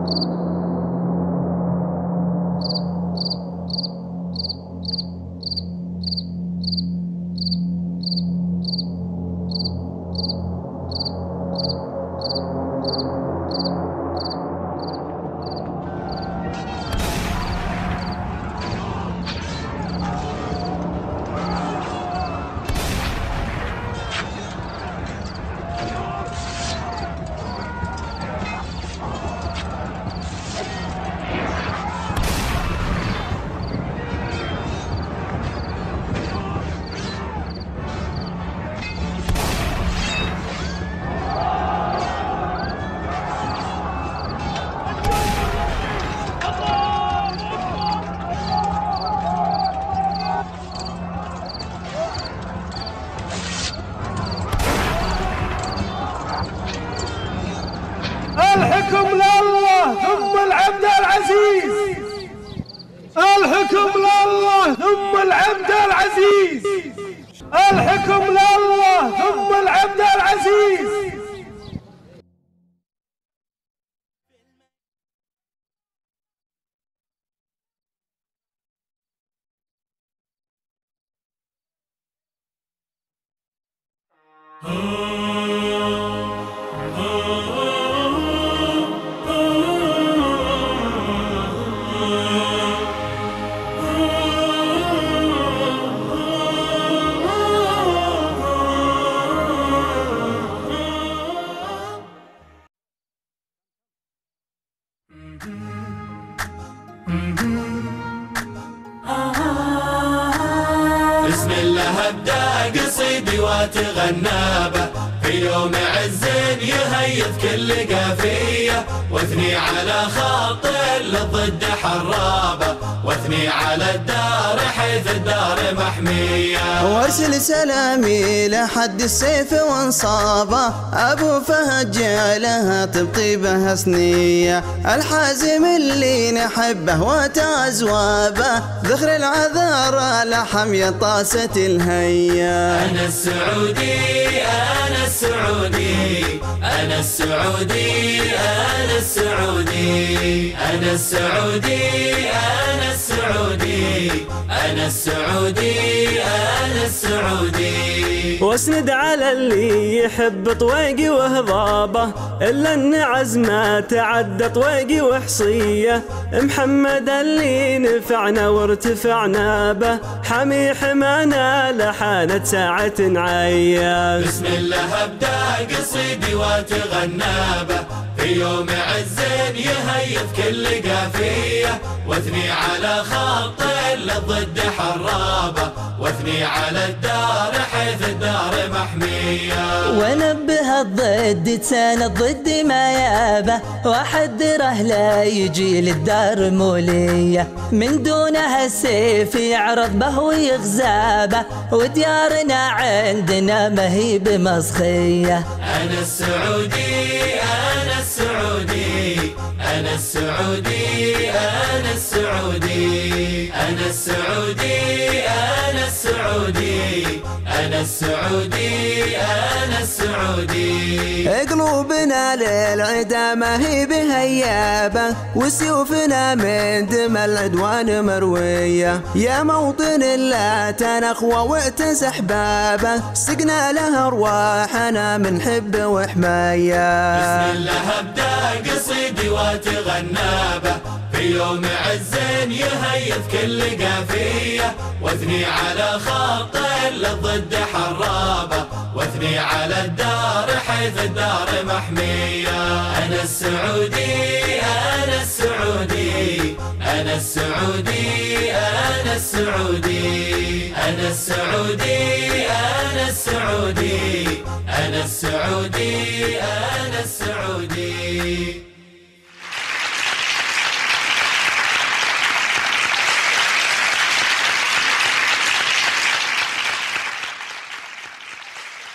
الحكم لله ثم العبد العزيز، الحكم لله ثم العبد العزيز، الحكم لله ثم العبد العزيز. بسم الله ابدا قصيدي واتغنى به، في يوم عز يهيث كل قافيه، واثني على خط للضد حرابه، واثني على الدار حيث الدار محميه. وارسل سلامي لحد السيف وانصابه، ابو فهد جعلها طبطيبه سنيه، الحازم اللي نحبه وتازوابه، ذخر العذار لحمي طاسه الهيا. انا السعودي انا السعودي انا السعودي انا السعودي انا السعودي انا السعودي انا السعودي انا السعودي. واسند على اللي يحب طويقي وهضابه، الا ان عزمه تعدى طويقي وحصيه، محمد اللي نفعنا وارتفعنا به، حمي حمانا لحانت ساعة عيا. بسم الله ابدا قصيدي واتغنى به، في يوم عز يهيث كل قافيه، واثني على خط للضد حرابه، واثني على الدار حيث الدار محميه. ونبه الضد تساند ضد ما يابه، وحذره لا يجي للدار موليه، من دونها السيف يعرض به ويغزابه، وديارنا عندنا ما هي بمسخيه. انا السعودي انا السعودي انا السعودي انا السعودي انا السعودي انا السعودي انا السعودي انا السعودي. قلوبنا للعدا ما هي بهيابه، وسيوفنا من دم العدوان مرويه، يا موطن لا تنخوى واتسح بابه، سقنا لها ارواحنا من حب وحمايه. بسم الله ابدا قصيدي واتغنى به، في يوم عز يهيث كل قافيه، واثني على خط للضد حرابه، واثني على الدار حيث الدار محميه. انا السعودي انا السعودي انا السعودي انا السعودي انا السعودي انا السعودي انا السعودي انا السعودي.